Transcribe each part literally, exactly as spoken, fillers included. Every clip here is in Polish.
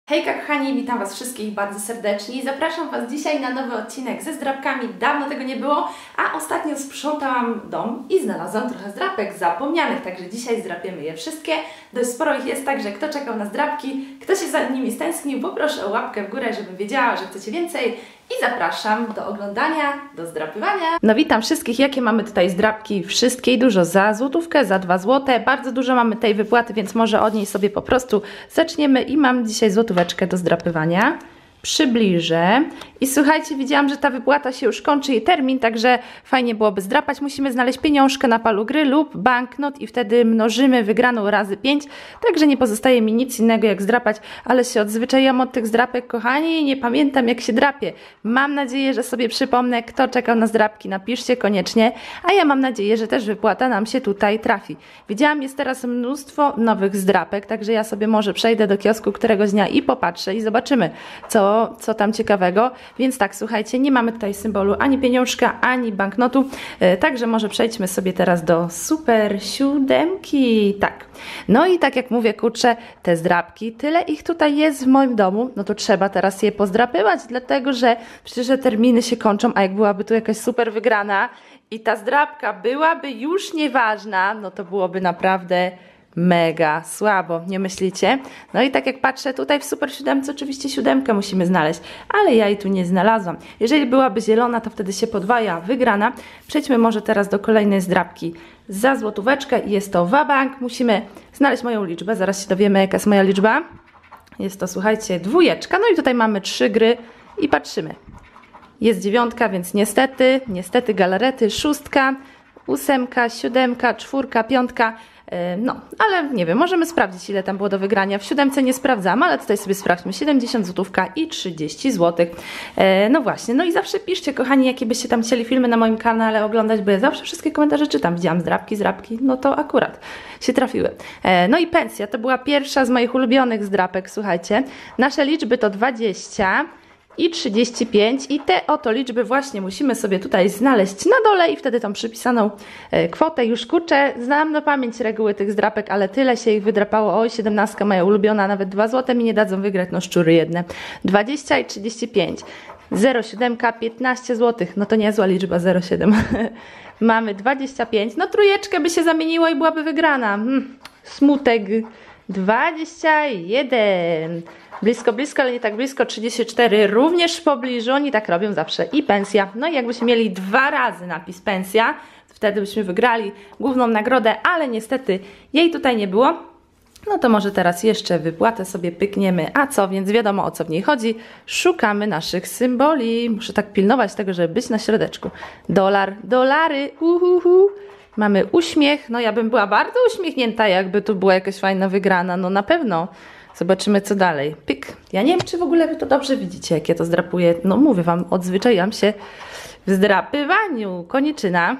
Hejka kochani, witam Was wszystkich bardzo serdecznie i zapraszam Was dzisiaj na nowy odcinek ze zdrabkami. Dawno tego nie było, a ostatnio sprzątałam dom i znalazłam trochę zdrabek zapomnianych, także dzisiaj zdrapiemy je wszystkie. Dość sporo ich jest, także kto czekał na zdrabki, kto się za nimi stęsknił, poproszę o łapkę w górę, żebym wiedziała, że chcecie więcej. I zapraszam do oglądania, do zdrapywania. No witam wszystkich, jakie mamy tutaj zdrabki, wszystkie i dużo za złotówkę, za dwa złote. Bardzo dużo mamy tej wypłaty, więc może od niej sobie po prostu zaczniemy i mam dzisiaj złotóweczkę do zdrapywania. Przybliżę i słuchajcie, widziałam, że ta wypłata się już kończy, jej termin, także fajnie byłoby zdrapać. Musimy znaleźć pieniążkę na palu gry lub banknot i wtedy mnożymy wygraną razy pięć, także nie pozostaje mi nic innego jak zdrapać, ale się odzwyczaiłam od tych zdrapek, kochani, i nie pamiętam jak się drapie. Mam nadzieję, że sobie przypomnę, kto czekał na zdrapki, napiszcie koniecznie, a ja mam nadzieję, że też wypłata nam się tutaj trafi. Widziałam, jest teraz mnóstwo nowych zdrapek, także ja sobie może przejdę do kiosku któregoś dnia i popatrzę i zobaczymy, co co tam ciekawego, więc tak, słuchajcie, nie mamy tutaj symbolu ani pieniążka, ani banknotu, e, także może przejdźmy sobie teraz do super siódemki, tak. No i tak jak mówię, kurczę, te zdrapki, tyle ich tutaj jest w moim domu, no to trzeba teraz je pozdrapywać, dlatego że przecież te terminy się kończą, a jak byłaby tu jakaś super wygrana i ta zdrapka byłaby już nieważna, no to byłoby naprawdę mega słabo, nie myślicie? No i tak jak patrzę tutaj w super siódemce, oczywiście siódemkę musimy znaleźć, ale ja jej tu nie znalazłam. Jeżeli byłaby zielona, to wtedy się podwaja wygrana. Przejdźmy może teraz do kolejnej zdrabki za złotóweczkę i jest to wabank. Musimy znaleźć moją liczbę, zaraz się dowiemy, jaka jest moja liczba. Jest to, słuchajcie, dwójeczka. No i tutaj mamy trzy gry i patrzymy. Jest dziewiątka, więc niestety, niestety galarety, szóstka, ósemka, siódemka, czwórka, piątka. No, ale nie wiem, możemy sprawdzić, ile tam było do wygrania. W siódemce nie sprawdzam, ale tutaj sobie sprawdźmy. siedemdziesiąt złotówka i trzydzieści złotych. E, no właśnie, no i zawsze piszcie, kochani, jakie byście tam chcieli filmy na moim kanale oglądać, bo ja zawsze wszystkie komentarze czytam. Widziałam zdrabki, zdrabki, no to akurat się trafiły. E, no i pensja, to była pierwsza z moich ulubionych zdrapek, słuchajcie. Nasze liczby to dwadzieścia i trzydzieści pięć i te oto liczby właśnie musimy sobie tutaj znaleźć na dole i wtedy tą przypisaną e, kwotę już kurczę, znam na pamięć reguły tych zdrapek, ale tyle się ich wydrapało. Oj, siedemnastka moja ulubiona, nawet dwa złote mi nie dadzą wygrać, no szczury jedne. dwadzieścia i trzydzieści pięć. zero siedem, piętnaście złotych, no to niezła liczba, zero siedem. Mamy dwadzieścia pięć, no trójeczkę by się zamieniło i byłaby wygrana. Hmm, smutek. dwadzieścia jeden. Blisko, blisko, ale nie tak blisko. trzydzieści cztery. Również w pobliżu. Oni tak robią zawsze. I pensja. No i jakbyśmy mieli dwa razy napis pensja, wtedy byśmy wygrali główną nagrodę, ale niestety jej tutaj nie było. No to może teraz jeszcze wypłatę sobie pykniemy. A co? Więc wiadomo, o co w niej chodzi. Szukamy naszych symboli. Muszę tak pilnować tego, żeby być na środeczku. Dolar, dolary. Uhuhu. Mamy uśmiech, no ja bym była bardzo uśmiechnięta, jakby tu była jakaś fajna wygrana, no na pewno. Zobaczymy, co dalej. Pyk. Ja nie wiem, czy w ogóle wy to dobrze widzicie, jak ja to zdrapuję. No mówię wam, odzwyczaiłam się w zdrapywaniu. Koniczyna.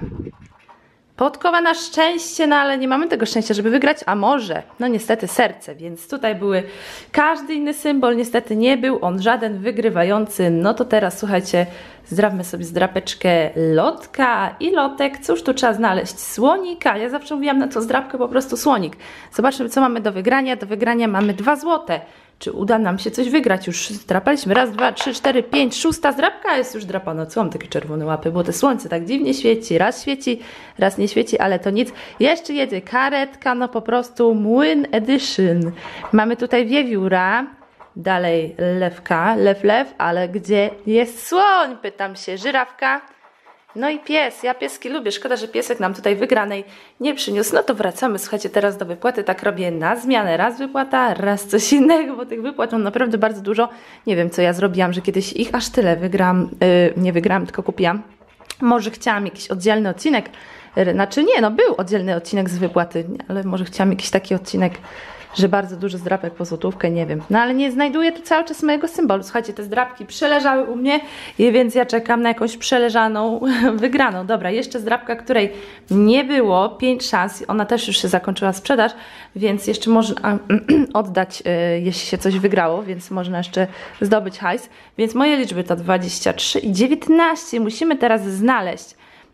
Podkowa na szczęście, no ale nie mamy tego szczęścia, żeby wygrać, a może, no niestety serce, więc tutaj były każdy inny symbol, niestety nie był on żaden wygrywający. No to teraz słuchajcie, zdrapmy sobie zdrapeczkę lotka i lotek. Cóż tu trzeba znaleźć? Słonika. Ja zawsze mówiłam na to zdrapkę po prostu słonik. Zobaczmy, co mamy do wygrania. Do wygrania mamy dwa złote. Czy uda nam się coś wygrać? Już zdrapaliśmy. Raz, dwa, trzy, cztery, pięć, szósta zdrapka jest już drapana. Co mam takie czerwone łapy? Bo te słońce tak dziwnie świeci. Raz świeci, raz nie świeci, ale to nic. Jeszcze jedzie karetka, no po prostu młyn edition. Mamy tutaj wiewióra. Dalej lewka, lew, lew, ale gdzie jest słoń? Pytam się. Żyrawka. No i pies, ja pieski lubię, szkoda, że piesek nam tutaj wygranej nie przyniósł. No to wracamy, słuchajcie, teraz do wypłaty, tak robię na zmianę, raz wypłata, raz coś innego, bo tych wypłat mam naprawdę bardzo dużo. Nie wiem, co ja zrobiłam, że kiedyś ich aż tyle wygram, yy, nie wygrałam, tylko kupiłam. Może chciałam jakiś oddzielny odcinek, yy, znaczy nie, no był oddzielny odcinek z wypłaty, ale może chciałam jakiś taki odcinek, że bardzo dużo zdrapek po złotówkę, nie wiem. No ale nie znajduję tu cały czas mojego symbolu. Słuchajcie, te zdrapki przeleżały u mnie, i więc ja czekam na jakąś przeleżaną wygraną. Dobra, jeszcze zdrapka, której nie było, pięć szans, ona też już się zakończyła sprzedaż, więc jeszcze można oddać, jeśli się coś wygrało, więc można jeszcze zdobyć hajs. Więc moje liczby to dwadzieścia trzy i dziewiętnaście. Musimy teraz znaleźć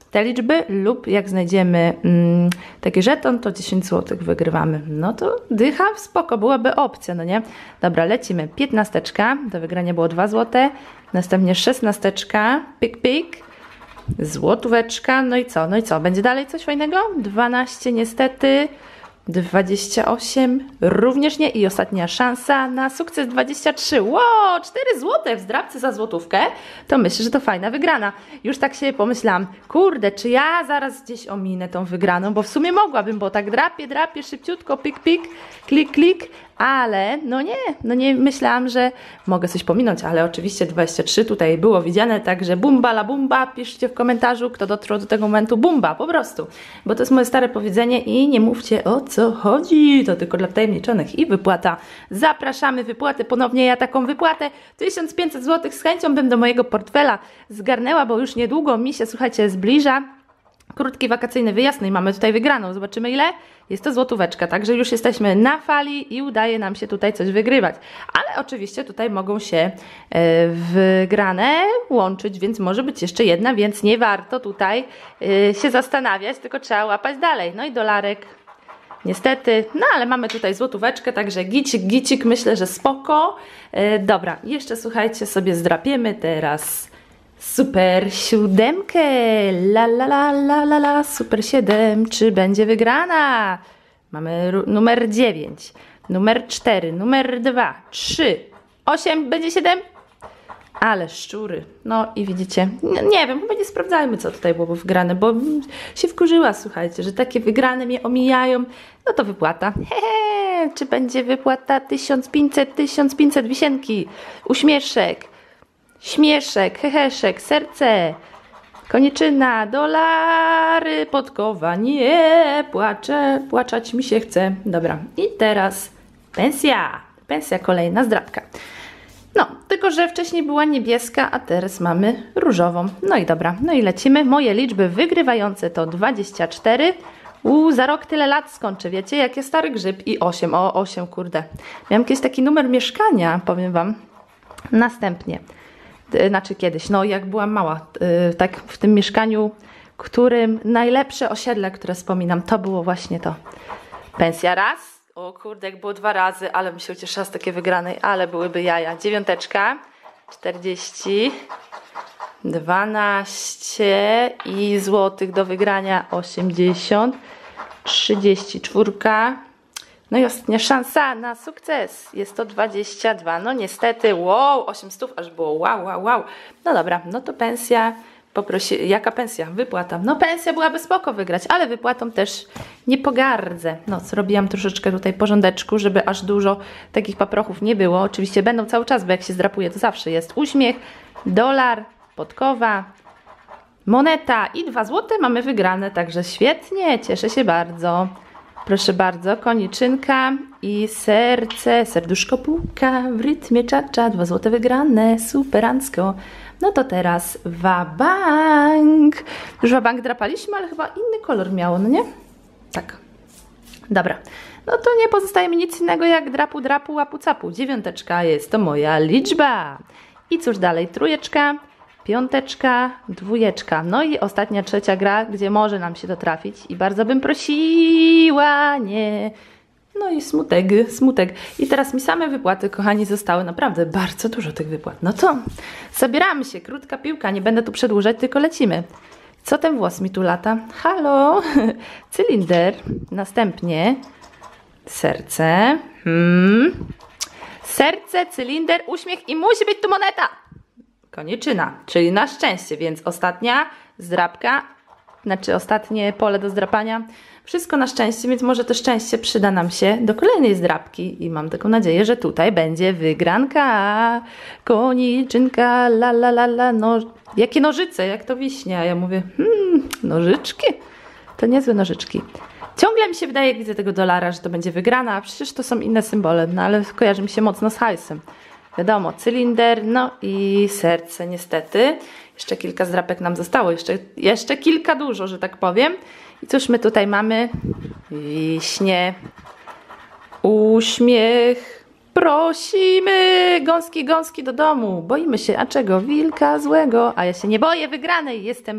te liczby lub jak znajdziemy mm, taki żeton, to dziesięć złotych wygrywamy. No to dycha, spoko, byłaby opcja, no nie? Dobra, lecimy. piętnasteczka, do wygrania było dwa złote, następnie szesnasteczka, pik, pik, złotóweczka, no i co? No i co? Będzie dalej coś fajnego? dwanaście niestety, dwadzieścia osiem, również nie i ostatnia szansa na sukces dwadzieścia trzy. Wow, cztery złote w zdrabce za złotówkę. To myślę, że to fajna wygrana. Już tak sobie pomyślałam, kurde, czy ja zaraz gdzieś ominę tą wygraną, bo w sumie mogłabym, bo tak drapię, drapię szybciutko, pik, pik, klik, klik, ale no nie, no nie myślałam, że mogę coś pominąć, ale oczywiście dwadzieścia trzy tutaj było widziane, także bumba la bumba, piszcie w komentarzu, kto dotrwał do tego momentu, bumba, po prostu, bo to jest moje stare powiedzenie i nie mówcie o co chodzi, to tylko dla wtajemniczonych i wypłata. Zapraszamy, wypłatę, ponownie ja taką wypłatę, tysiąc pięćset złotych z chęcią bym do mojego portfela zgarnęła, bo już niedługo mi się, słuchajcie, zbliża krótki wakacyjny wyjazd, no i mamy tutaj wygraną. Zobaczymy ile? Jest to złotóweczka, także już jesteśmy na fali i udaje nam się tutaj coś wygrywać. Ale oczywiście tutaj mogą się e, wygrane łączyć, więc może być jeszcze jedna, więc nie warto tutaj e, się zastanawiać, tylko trzeba łapać dalej. No i dolarek. Niestety, no ale mamy tutaj złotóweczkę, także gicik, gicik, myślę, że spoko. E, dobra, jeszcze słuchajcie, sobie zdrapiemy teraz super siódemkę, la la la la la la, super siedem, czy będzie wygrana? Mamy numer dziewięć, numer cztery, numer dwa, trzy, osiem, będzie siedem? Ale szczury, no i widzicie, nie, nie wiem, chyba nie sprawdzajmy co tutaj było wygrane, bo się wkurzyła, słuchajcie, że takie wygrane mnie omijają, no to wypłata, hehe, czy będzie wypłata tysiąc pięćset, tysiąc pięćset wisienki, uśmieszek, śmieszek, heheszek, serce, koniczyna, dolary, podkowa, nie, płaczę, płaczać mi się chce. Dobra, i teraz pensja, pensja kolejna zdrabka. No, tylko że wcześniej była niebieska, a teraz mamy różową. No i dobra, no i lecimy. Moje liczby wygrywające to dwadzieścia cztery. Uuu, za rok tyle lat skończę, wiecie, jak jest stary grzyb i osiem, o osiem, kurde. Miałam kiedyś taki numer mieszkania, powiem wam. Następnie. Znaczy kiedyś, no jak byłam mała, yy, tak w tym mieszkaniu, którym najlepsze osiedle, które wspominam, to było właśnie to. Pensja raz, o kurde, jak było dwa razy, ale bym się ucieszyła z takiej wygranej, ale byłyby jaja. Dziewiąteczka, czterdzieści, dwanaście i złotych do wygrania osiemdziesiąt, trzydzieści cztery. No i ostatnia szansa na sukces. Jest to dwadzieścia dwa. No niestety, wow, osiem stów, aż było wow, wow, wow. No dobra, no to pensja. Poprosi, jaka pensja? Wypłata. No pensja byłaby spoko wygrać, ale wypłatą też nie pogardzę. No, zrobiłam troszeczkę tutaj porządeczku, żeby aż dużo takich paprochów nie było. Oczywiście będą cały czas, bo jak się zdrapuje, to zawsze jest uśmiech, dolar, podkowa, moneta i dwa złote mamy wygrane, także świetnie, cieszę się bardzo. Proszę bardzo, koniczynka i serce, serduszko puka w rytmie czacza, dwa złote wygrane, superancko. No to teraz wabank. Już wabank drapaliśmy, ale chyba inny kolor miało, no nie? Tak. Dobra. No to nie pozostaje mi nic innego jak drapu, drapu, łapu, capu. Dziewiąteczka jest to moja liczba. I cóż dalej? Trójeczka, piąteczka, dwójeczka. No i ostatnia, trzecia gra, gdzie może nam się to trafić. I bardzo bym prosiła, nie... No i smutek, smutek. I teraz mi same wypłaty, kochani, zostały naprawdę bardzo dużo tych wypłat. No co? Zabieramy się, krótka piłka, nie będę tu przedłużać, tylko lecimy. Co ten włos mi tu lata? Halo? Cylinder. Następnie serce. Hmm. Serce, cylinder, uśmiech i musi być tu moneta. Koniczyna, czyli na szczęście, więc ostatnia zdrabka, znaczy ostatnie pole do zdrapania. Wszystko na szczęście, więc może to szczęście przyda nam się do kolejnej zdrabki i mam taką nadzieję, że tutaj będzie wygranka. Koniczynka, la la la la, no, jakie nożyce, jak to wiśnia. Ja mówię, hmm, nożyczki? To niezłe nożyczki. Ciągle mi się wydaje, jak widzę tego dolara, że to będzie wygrana, a przecież to są inne symbole, no ale kojarzy mi się mocno z hajsem. Wiadomo, cylinder, no i serce niestety. Jeszcze kilka zdrapek nam zostało, jeszcze, jeszcze kilka dużo, że tak powiem. I cóż my tutaj mamy? Wiśnie, uśmiech, prosimy, gąski, gąski do domu. Boimy się, a czego? Wilka złego, a ja się nie boję wygranej, jestem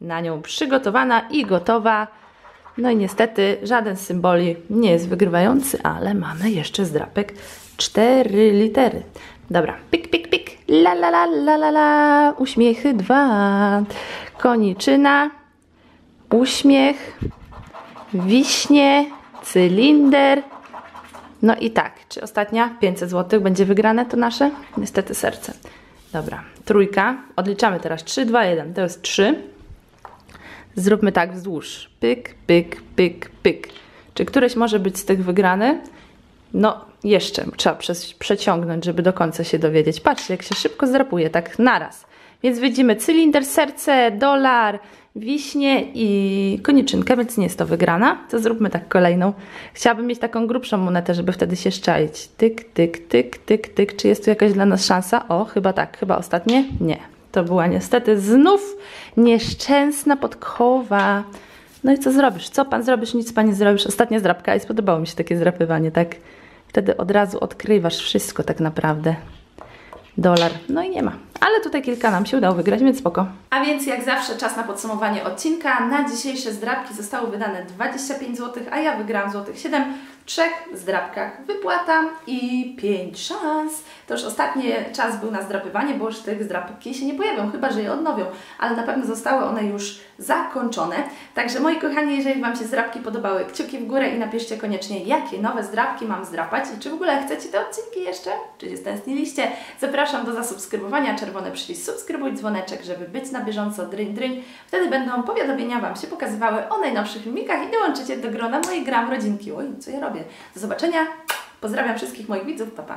na nią przygotowana i gotowa. No i niestety żaden z symboli nie jest wygrywający, ale mamy jeszcze zdrapek cztery litery. Dobra, pik, pik, pik, la, la, la, la, la, la, uśmiechy dwa, koniczyna, uśmiech, wiśnie, cylinder. No i tak, czy ostatnia pięćset złotych będzie wygrane to nasze? Niestety serce. Dobra, trójka, odliczamy teraz trzy, dwa, jeden, to jest trzy. Zróbmy tak wzdłuż, pyk, pyk, pyk, pyk. Czy któreś może być z tych wygrane? No, jeszcze trzeba przez, przeciągnąć, żeby do końca się dowiedzieć. Patrzcie, jak się szybko zdrapuje, tak naraz. Więc widzimy cylinder, serce, dolar, wiśnie i koniczynkę, więc nie jest to wygrana. To zróbmy tak kolejną. Chciałabym mieć taką grubszą monetę, żeby wtedy się szczaić. Tyk, tyk, tyk, tyk, tyk. Czy jest tu jakaś dla nas szansa? O, chyba tak. Chyba ostatnie? Nie. To była niestety znów nieszczęsna podkowa. No i co zrobisz? Co pan zrobisz? Nic pan nie zrobisz. Ostatnia zdrapka i spodobało mi się takie zdrapywanie, tak? Wtedy od razu odkrywasz wszystko tak naprawdę. Dolar, no i nie ma. Ale tutaj kilka nam się udało wygrać, więc spoko. A więc jak zawsze czas na podsumowanie odcinka. Na dzisiejsze zdrapki zostało wydane dwadzieścia pięć złotych, a ja wygrałam złotych siedem. W trzech zdrapkach wypłata i pięć szans. To już ostatni czas był na zdrapywanie, bo już tych zdrapki się nie pojawią, chyba że je odnowią, ale na pewno zostały one już zakończone. Także moi kochani, jeżeli Wam się zdrapki podobały, kciuki w górę i napiszcie koniecznie, jakie nowe zdrapki mam zdrapać i czy w ogóle chcecie te odcinki jeszcze, czy się stęskniliście. Zapraszam do zasubskrybowania, czerwony przycisk subskrybuj, dzwoneczek, żeby być na bieżąco, dryń, dryń. Wtedy będą powiadomienia Wam się pokazywały o najnowszych filmikach i dołączycie do grona mojej gram rodzinki. Oj, co ja robię? Do zobaczenia. Pozdrawiam wszystkich moich widzów. Pa, pa.